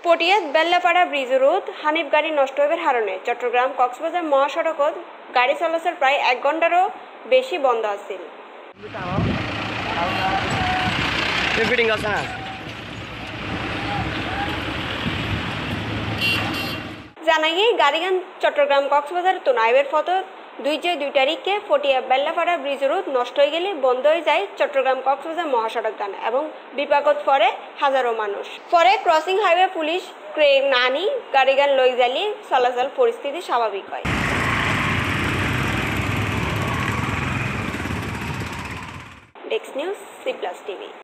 পটিয়াত Bellapara bridge road Hanif গাড়ি নষ্ট হবার হারণে চট্টগ্রাম কক্সবাজার মহাসড়কত গাড়ি চলাচল প্রায় 1 ঘণ্টারও বেশি বন্ধ আছিল। জানাই গাড়িগান চট্টগ্রাম কক্সবাজার তো নাইবের ফতত 2 তারিখে পটিয়া বেল্লাপাড়া ব্রিজ রোড নষ্ট হয়ে গেলে বন্ধ হয়ে যায় চট্টগ্রাম কক্সবাজার মহাসড়ক গান এবং বিপাকত পরে হাজারো মানুষ। পরে ক্রসিং হাইওয়ে পুলিশ ক্রেন আনি গাড়িগান লই জ্বালিয়ে চলাচল পরিস্থিতি স্বাভাবিক হয়। Desk news C+ TV।